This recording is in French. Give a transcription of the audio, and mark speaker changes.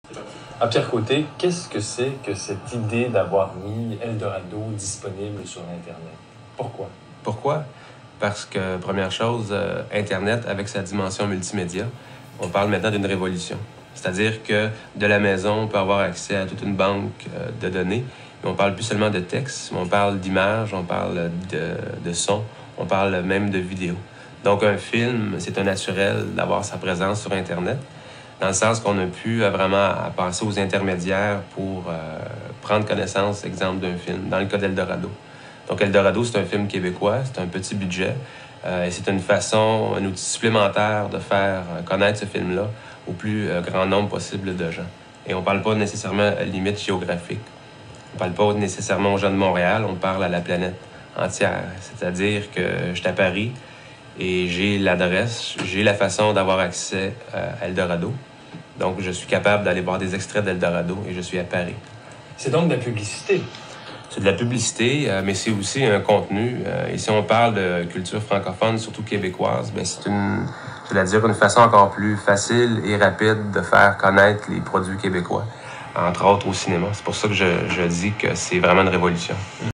Speaker 1: Pierre Côté, qu'est-ce que c'est que cette idée d'avoir mis Eldorado disponible sur Internet? Pourquoi?
Speaker 2: Pourquoi? Parce que, première chose, Internet, avec sa dimension multimédia, on parle maintenant d'une révolution. C'est-à-dire que de la maison, on peut avoir accès à toute une banque de données. Mais on parle plus seulement de texte, on parle d'images, on parle de son, on parle même de vidéo. Donc un film, c'est un naturel d'avoir sa présence sur Internet, dans le sens qu'on n'a plus vraiment à passer aux intermédiaires pour prendre connaissance, exemple, d'un film, dans le cas d'Eldorado. Donc Eldorado, c'est un film québécois, c'est un petit budget, et c'est une façon, un outil supplémentaire de faire connaître ce film-là au plus grand nombre possible de gens. Et on ne parle pas nécessairement à limite géographique. On ne parle pas nécessairement aux gens de Montréal, on parle à la planète entière. C'est-à-dire que je suis à Paris et j'ai l'adresse, j'ai la façon d'avoir accès à Eldorado. Donc, je suis capable d'aller voir des extraits d'Eldorado et je suis à Paris.
Speaker 1: C'est donc de la publicité.
Speaker 2: C'est de la publicité, mais c'est aussi un contenu. Et si on parle de culture francophone, surtout québécoise, bien, c'est une façon encore plus facile et rapide de faire connaître les produits québécois, entre autres au cinéma. C'est pour ça que je dis que c'est vraiment une révolution.